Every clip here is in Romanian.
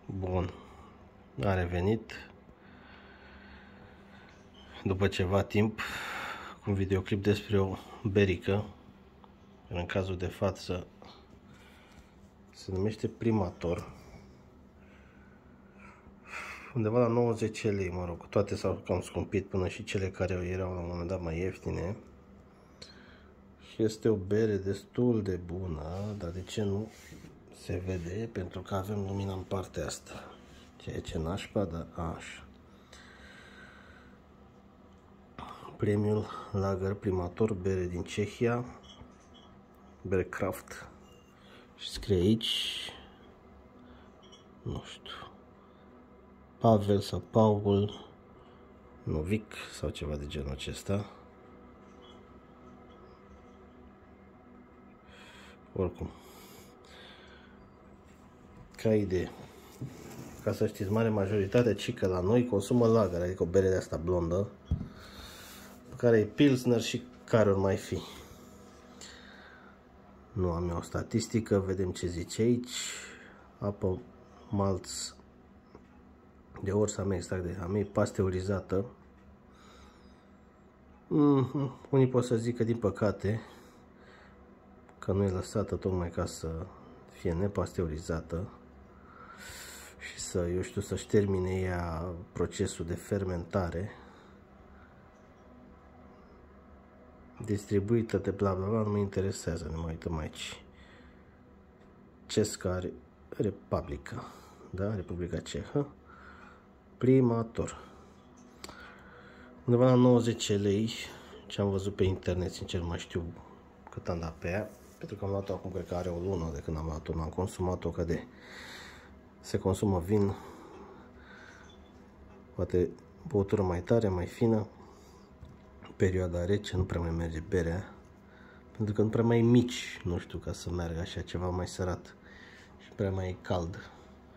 Bun, a revenit după ceva timp cu un videoclip despre o berică, în cazul de față se numește Primator, undeva la 90 lei, mă rog, toate s-au cam scumpit, până și cele care erau la un moment dat mai ieftine. Și este o bere destul de bună, dar de ce nu se vede? Pentru că avem lumina în partea asta, ceea ce nașpa, dar așa. Premiul Lager Primator, bere din Cehia, bere craft. Și scrie aici, nu știu, Pavel sau Paul Novic sau ceva de genul acesta. Oricum, ca idee, ca să știți, mare majoritatea cică la noi consumă lager, adică o bere de asta blondă, pe care e pilsner și care ori mai fi. Nu am eu o statistică, vedem ce zice aici. Apă, malț de ors, am extract de hamei, pasteurizată. Unii pot să zică, din păcate, că nu e lăsată tocmai ca să fie nepasteurizată și să, eu știu, să-și termine ea procesul de fermentare. Distribuită de bla bla bla, nu mă interesează, ne mai uităm aici. Česká Republica, da, Republica Cehă. Primator. Undeva la 90 lei, ce am văzut pe internet, sincer nu mai știu cât am dat pe ea, pentru că am luat-o acum, cred că are o lună de când am luat-o, n-am consumat-o, că de se consumă vin, poate băutură mai tare, mai fină, perioada rece, nu prea mai merge berea, pentru că nu prea mai e mici, nu știu, ca să meargă așa, ceva mai sărat și prea mai e cald.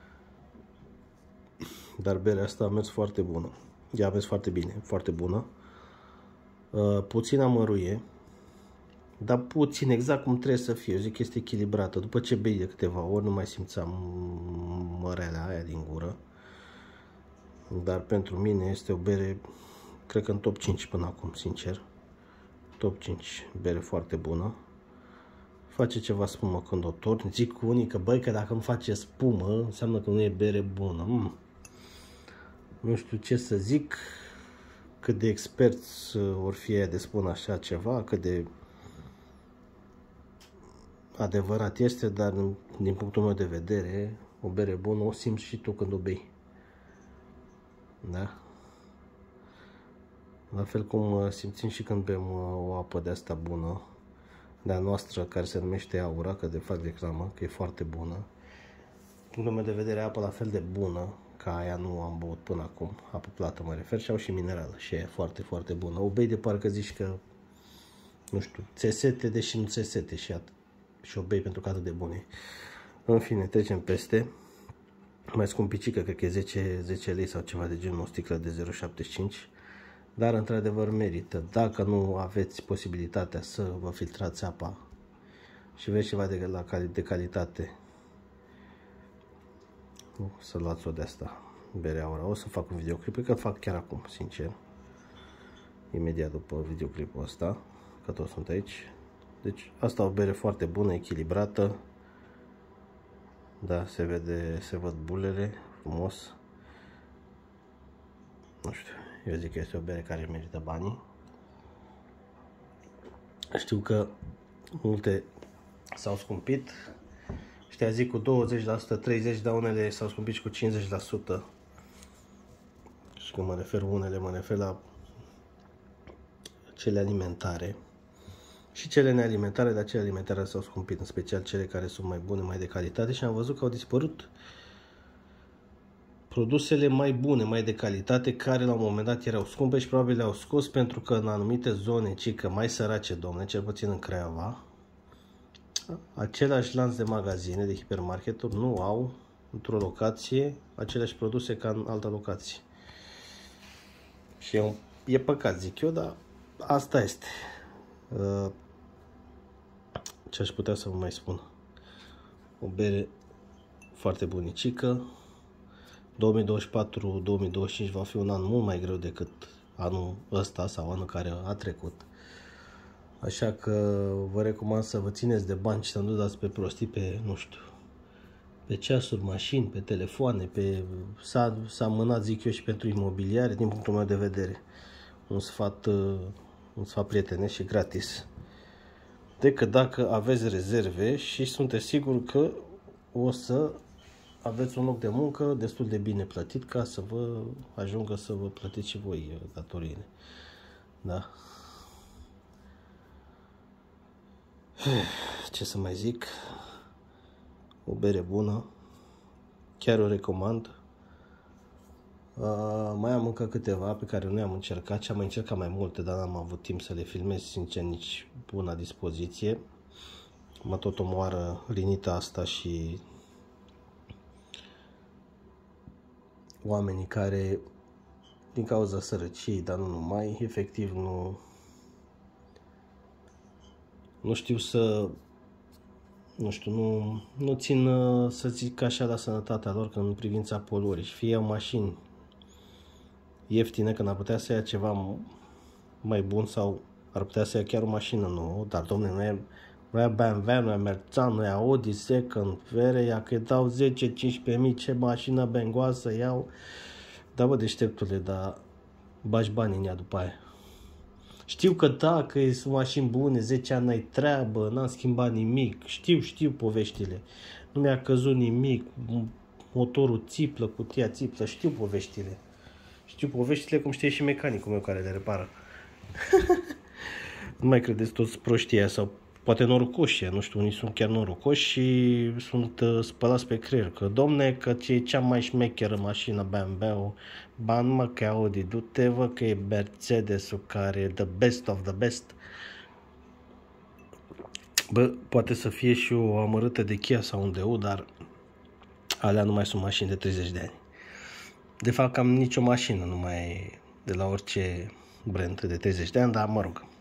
Dar berea asta a mers foarte bună, ea a mers foarte bine, foarte bună, puțin amăruie, dar puțin, exact cum trebuie să fie. Eu zic că este echilibrată. După ce bei de câteva ori nu mai simțeam mărealea aia din gură. Dar pentru mine este o bere, cred că în top 5 până acum, sincer. Top 5, bere foarte bună. Face ceva spumă când o torni. Zic unii că, băi, că dacă îmi face spumă, înseamnă că nu e bere bună. Nu știu ce să zic, cât de experți or fi de spun așa ceva, cât de adevărat este, dar din punctul meu de vedere, o bere bună o simți și tu când o bei. Da? La fel cum simțim și când bem o apă de asta bună, de-a noastră, care se numește Aura, că de fapt reclamă, că e foarte bună. Din punctul meu de vedere, apă la fel de bună, ca aia nu am băut până acum, apă plată mă refer, și au și minerală și e foarte, foarte bună. O bei de parcă zici că, nu știu, țesete, deși nu țesete și atât. Și o bei pentru că atât de bune. În fine, trecem peste. Mai scumpicică, cred că e 10 lei sau ceva de genul, o sticlă de 0,75. Dar într-adevăr merită. Dacă nu aveți posibilitatea să vă filtrați apa și vreți ceva de calitate, să luați o de asta, bere Aura. O să fac un videoclip, cred că fac chiar acum, sincer. Imediat după videoclipul ăsta, că toți sunt aici. Deci asta o bere foarte bună, echilibrată. Da, se vede, se văd bulele, frumos. Nu știu, eu zic că este o bere care merită banii. Știu că multe s-au scumpit. Ăștia zic cu 20%, 30%, dar unele s-au scumpit și cu 50%. Și când mă refer unele, mă refer la cele alimentare. Și cele nealimentare, dar cele alimentare s-au scumpit, în special cele care sunt mai bune, mai de calitate, și am văzut că au dispărut produsele mai bune, mai de calitate, care la un moment dat erau scumpe și probabil le-au scos pentru că în anumite zone, cică mai sărace, domne, cel puțin în Craiova, același lanț de magazine, de hipermarketuri, nu au într-o locație aceleași produse ca în altă locație. Și e păcat, zic eu, dar asta este. Ce aș putea să vă mai spun? O bere foarte bunicică, 2024-2025 va fi un an mult mai greu decât anul ăsta sau anul care a trecut. Așa că vă recomand să vă țineți de bani și să nu dați pe prostii pe, nu știu, pe ceasuri, mașini, pe telefoane, pe s-a mânat, zic eu, și pentru imobiliare, din punctul meu de vedere. Un sfat prietenesc și gratis. Decât dacă aveți rezerve și sunteți sigur că o să aveți un loc de muncă destul de bine plătit ca să vă ajungă să vă plătiți și voi datoriile. Da? Ce să mai zic? O bere bună. Chiar o recomand. Mai am încă câteva pe care nu le-am încercat și am mai încercat mai multe, dar n-am avut timp să le filmez, sincer, nici bună dispoziție. Mă tot omoară rinita asta și oamenii care, din cauza sărăciei, dar nu numai, efectiv nu știu să, nu știu, nu țin, să zic așa, la sănătatea lor, că în privința poluării. Și fie mașini ieftine, când ar putea să ia ceva mai bun sau ar putea să ia chiar o mașină nouă, dar domne, nu e BMW, nu e Mercedes, nu e Audi second, vere, ia că dau 10-15 mii, ce mașină bengoasă iau. Da, bă, deșteptule, dar bagi bani în ea după aia. Știu că da, că sunt mașini bune, 10 ani n-ai treabă, n-am schimbat nimic, știu poveștile. Nu mi-a căzut nimic, motorul țiplă, cutia țiplă, știu poveștile. Știu poveștile cum știe și mecanicul meu care le repară. Nu mai credeți toți proștii sau poate norocoși, nu știu, unii sunt chiar norocoși și sunt spălați pe creier. Că, domne, că e cea mai șmecheră mașină BMW-ul, ba mă că Audi, du-te vă că e Mercedes-ul care e the best of the best. Bă, poate să fie și o amărâtă de Kia sau un DU, dar alea nu mai sunt mașini de 30 de ani. De fapt, cam nicio mașină nu mai e de la orice brand de 30 de ani, dar mă rog.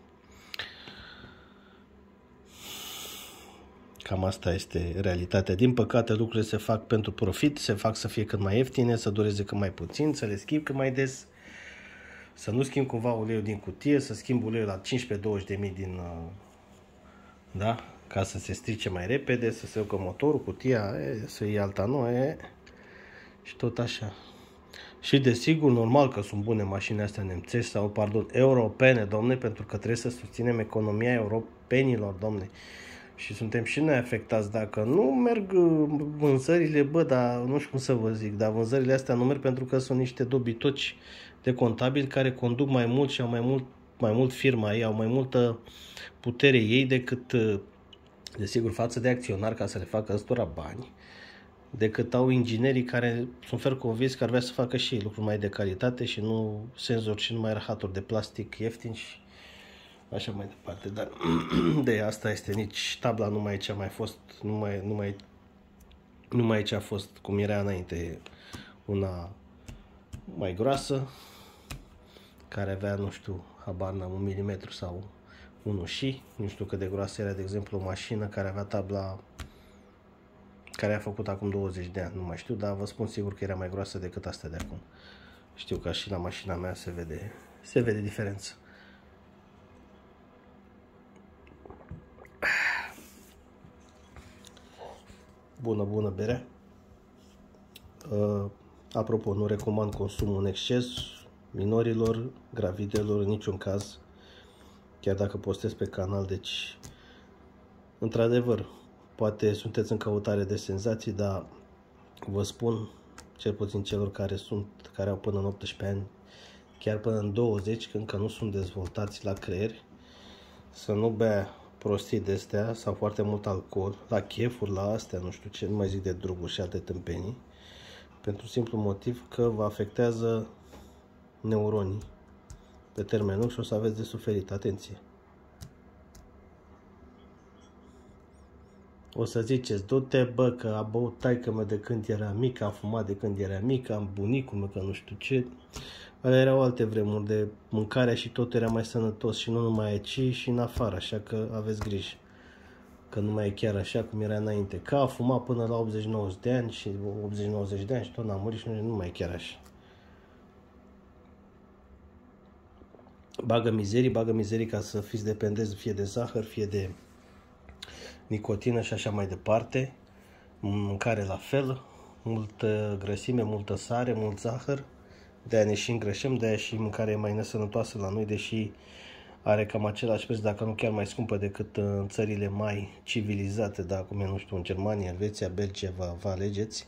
Cam asta este realitatea. Din păcate, lucrurile se fac pentru profit, se fac să fie cât mai ieftine, să dureze cât mai puțin, să le schimb cât mai des, să nu schimb cumva uleiul din cutie, să schimb uleiul la 15-20 de mii din... Da? Ca să se strice mai repede, să se ducă motorul, cutia, să iei alta nouă, și tot așa. Și desigur, normal că sunt bune mașinile astea nemțești sau, pardon, europene, domne, pentru că trebuie să susținem economia europenilor, domne. Și suntem și noi afectați dacă nu merg vânzările, bă, dar nu știu cum să vă zic, dar vânzările astea nu merg pentru că sunt niște dobitoci de contabili care conduc mai mult și au mai mult firma ei, au mai multă putere ei decât, desigur, față de acționari ca să le facă ăstora bani, decât au inginerii care sunt fer convins că ar vrea să facă și ei lucruri mai de calitate și nu senzori și numai rahaturi de plastic ieftin și așa mai departe. Dar de asta este, nici tabla nu mai e ce a mai fost, nu mai e ce a fost cum era înainte, una mai groasă, care avea, nu știu, habar n-am, 1 mm sau 1 și, nu știu cât de groasă era, de exemplu, o mașină care avea tabla care a făcut acum 20 de ani, nu mai știu, dar vă spun sigur că era mai groasă decât astea de acum. Știu că și la mașina mea se vede diferență. Bună bere. Apropo, nu recomand consumul în exces minorilor, gravidelor, în niciun caz, chiar dacă postez pe canal, deci într-adevăr, poate sunteți în căutare de senzații, dar vă spun, cel puțin celor care au până în 18 ani, chiar până în 20, că încă nu sunt dezvoltați la creier, să nu bea prostii de astea sau foarte mult alcool, la chefuri, la astea, nu știu ce, nu mai zic de droguri și alte tâmpenii, pentru simplu motiv că vă afectează neuronii pe termen lung și o să aveți de suferit. Atenție! O să ziceți, du-te bă, că a băut taică-mă de când era mic, a fumat de când era mic, am bunicul meu, că nu știu ce. Alea erau alte vremuri de mâncarea și tot era mai sănătos și nu numai aici și în afară, așa că aveți grijă. că nu mai e chiar așa cum era înainte. Că a fumat până la 80-90 de ani și 80-90 de ani și tot n-a murit și nu mai e chiar așa. Bagă mizerii ca să fiți dependenți fie de zahăr, fie de nicotină și așa mai departe. Mâncare la fel, multă grăsime, multă sare, mult zahăr. De-aia ne și îngrășăm, de-aia și mâncarea e mai nesănătoasă la noi, deși are cam același preț, dacă nu chiar mai scumpă decât în țările mai civilizate, da, cum e, nu știu, în Germania, Elveția, Belgia, vă alegeți.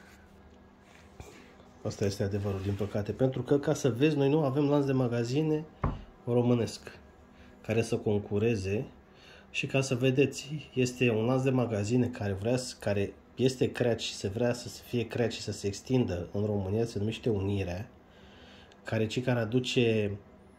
Asta este adevărul, din păcate, pentru că, ca să vezi, noi nu avem lanț de magazine românesc care să concureze și, ca să vedeți, este un lanț de magazine care este creat și se vrea să fie creat și să se extindă în România, se numește Unirea, care aduce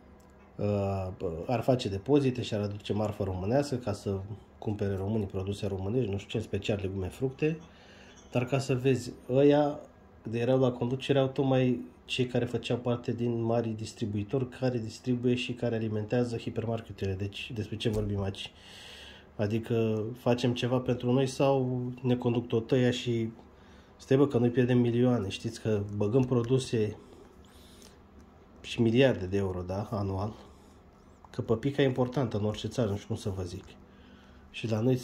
ar face depozite și ar aduce marfă românească ca să cumpere românii produse românești, nu știu ce, în special legume, fructe, dar ca să vezi, ăia de erau la conducere erau tocmai cei care făceau parte din mari distribuitori care distribuie și care alimentează hipermarketurile. Deci despre ce vorbim aici? Adică facem ceva pentru noi sau ne conduc tot ăia și stai bă că noi pierdem milioane, știți că băgăm produse și miliarde de euro, da, anual. Că păpica e importantă în orice țară, nu știu cum să vă zic. Și la noi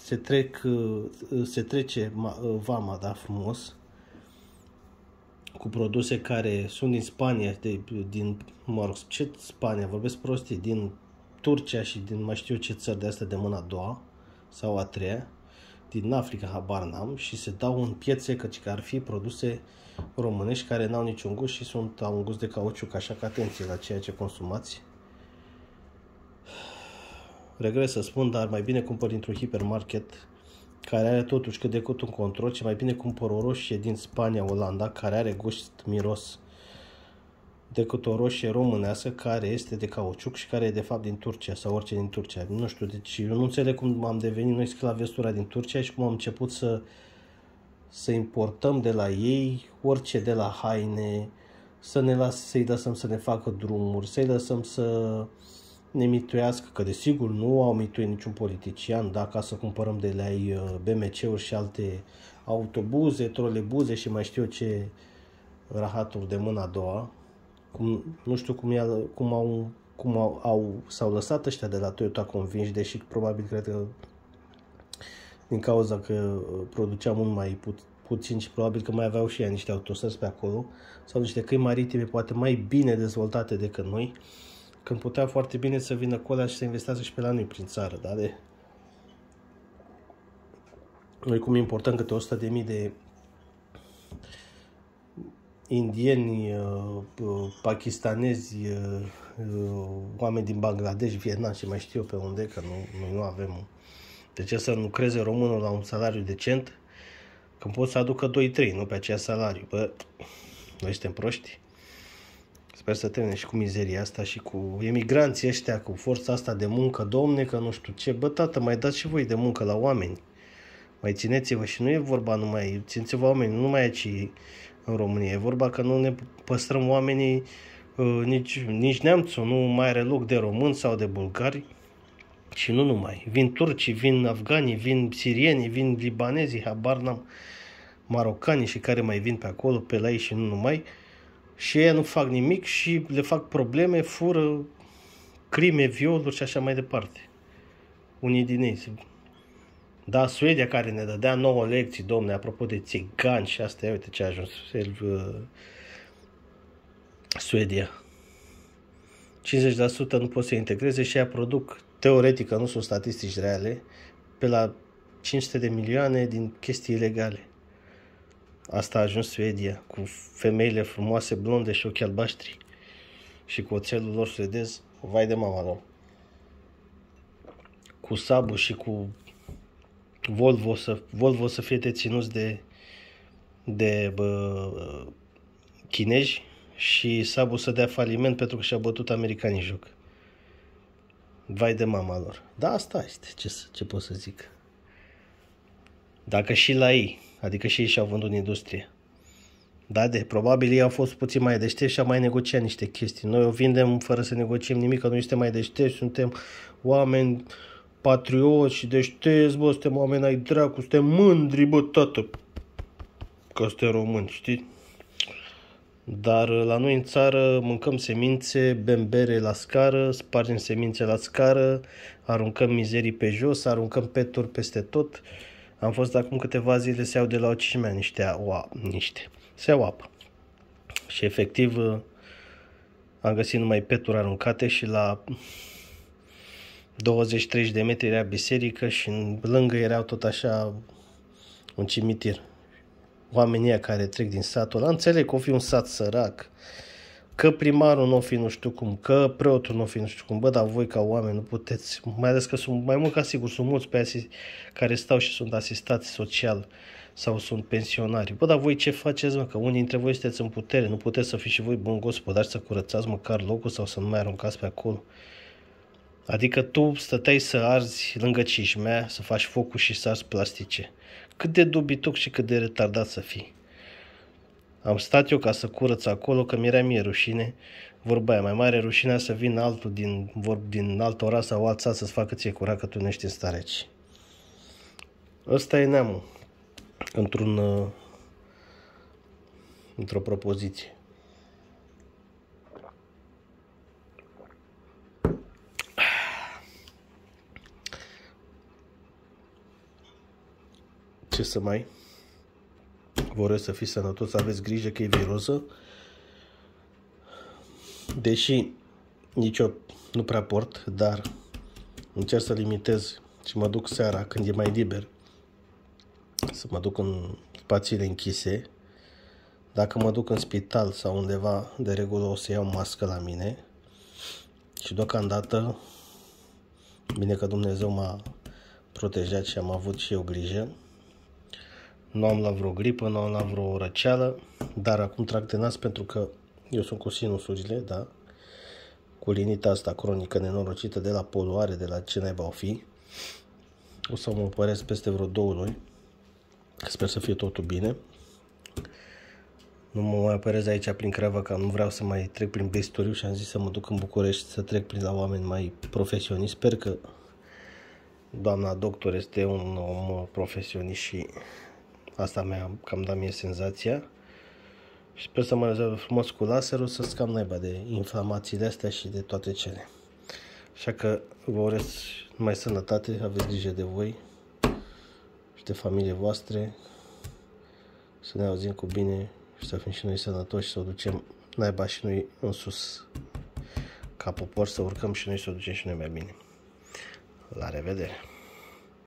se trece vama, da, frumos, cu produse care sunt din Spania, ce Spania, vorbesc prostii, din Turcia și din mai știu eu ce țări de astea de mâna a doua sau a treia, din Africa, habar n-am, și se dau în piețe căci că ar fi produse românești care n-au niciun gust și au un gust de cauciuc, așa că atenție la ceea ce consumați. Regret să spun, dar mai bine cumpăr dintr-un hipermarket care are totuși cât de cât un control și mai bine cumpăr o roșie din Spania, Olanda, care are gust, miros, decât o roșie românească care este de cauciuc și care e de fapt din Turcia sau orice din Turcia. Nu știu, deci eu nu înțeleg cum am devenit noi sclavestura din Turcia și cum am început să importăm de la ei orice, de la haine, să-i lăsăm să ne facă drumuri, să-i lăsăm să ne mituiască, că desigur nu au mituit niciun politician, da, ca să cumpărăm de la ei BMC-uri și alte autobuze, trolebuze și mai știu eu ce rahaturi de mâna a doua. Nu știu s-au lăsat ăștia de la Toyota convinși, deși probabil cred că din cauza că produceam mult mai puțin și probabil că mai aveau și ea niște autostrăzi pe acolo sau niște căi maritime poate mai bine dezvoltate decât noi, când putea foarte bine să vină cu alea și să investească și pe la noi prin țară, da? Noi cum importăm câte 100.000 de indieni, pakistanezi, oameni din Bangladesh, Vietnam și mai știu eu pe unde, că noi nu avem. De ce să lucreze românul la un salariu decent când pot să aducă 2-3, nu pe aceea salariu? Bă, noi suntem proști. Sper să termine și cu mizeria asta și cu emigranții ăștia, cu forța asta de muncă, domne, că nu știu ce. Bă, tată, mai dați și voi de muncă la oameni. Mai țineți-vă și nu e vorba numai, țineți-vă oameni, nu numai aici în România. E vorba că nu ne păstrăm oamenii, nici neamțul nu mai are loc de români sau de bulgari. Și nu numai. Vin turcii, vin afganii, vin sirienii, vin libanezii, habar n-am, marocanii și care mai vin pe acolo, pe la ei și nu numai. Și ei nu fac nimic și le fac probleme, fură, crime, violuri și așa mai departe. Unii din ei. Da, Suedia care ne dădea 9 lecții, domne, apropo de țigani și astea, uite ce a ajuns Suedia. 50% nu pot să integreze și ea produc, teoretic, nu sunt statistici reale, pe la 500 de milioane din chestii ilegale. Asta a ajuns Suedia, cu femeile frumoase, blonde și ochi albaștri și cu oțelul lor suedez, vai de mama lor. Cu Sabu și cu Volvo să fie deținuți de chinezi și Sabu să dea faliment pentru că și-a bătut americanii joc. Vai de mama lor. Da, asta este, ce pot să zic. Dacă și la ei, adică și ei și-au vândut în industrie. Da, probabil ei au fost puțin mai deștepți și au mai negociat niște chestii. Noi o vindem fără să negociem nimic, că noi suntem mai deștepți, suntem oameni patrioți și deștepți, bă, suntem oameni ai dracu, suntem mândri, bă, tată, că suntem români, știi? Dar la noi în țară mâncăm semințe, bem bere la scară, spargem semințe la scară, aruncăm mizerii pe jos, aruncăm peturi peste tot. Am fost acum câteva zile se iau de la o cimea se iau apă. Și efectiv am găsit numai peturi aruncate și la 20-30 de metri era biserică și lângă erau tot așa un cimitir. Oamenii care trec din satul ăla, înțeleg că o fi un sat sărac, că primarul nu o fi nu știu cum, că preotul nu o fi nu știu cum, bă, dar voi ca oameni nu puteți, mai ales că sunt, mai mult ca sigur, sunt mulți pe care stau și sunt asistați social sau sunt pensionari. Bă, dar voi ce faceți, mă, că unii dintre voi sunteți în putere, nu puteți să fiți și voi buni gospodari să curățați măcar locul sau să nu mai aruncați pe acolo. Adică tu stăteai să arzi lângă Cismea, să faci focul și să arzi plastice. Cât de dubitoc și cât de retardat să fii. Am stat eu ca să curăț acolo, că mi-era mie rușine. Vorba aia, mai mare rușinea să vină altul din alt oraș sau alt sat să-ți facă ție curat, că tu nu ești în stare aici. Ăsta e neamul. Într-o propoziție. Ce să mai? Vă urez să fiți sănătoși, să aveți grijă că e viroză. Deși nici eu nu prea port, dar încerc să limitez și mă duc seara când e mai liber. Să mă duc în spațiile închise. Dacă mă duc în spital sau undeva, de regulă o să iau mască la mine. Și deocamdată, bine că Dumnezeu m-a protejat și am avut și eu grijă. Nu am la vreo gripă, nu am la vreo răceală, dar acum trag de nas pentru că eu sunt cu sinusurile, da? Cu rinita asta cronică nenorocită de la poluare, de la ce naiba o fi. O să mă operez peste vreo 2 luni. Sper să fie totul bine. Nu mă mai operez aici prin Craiova, că nu vreau să mai trec prin bisturiu și am zis să mă duc în București să trec prin la oameni mai profesioniști. Sper că doamna doctor este un om profesionist și asta mi-a cam dat mie senzația. Și sper să mă rezolvă frumos cu laserul, să scap naiba de inflamațiile astea și de toate cele. Așa că vă urez numai sănătate, aveți grijă de voi și de familie voastre, să ne auzim cu bine și să fim și noi sănătoși și să o ducem naiba și noi în sus. Ca popor să urcăm și noi să o ducem și noi mai bine. La revedere!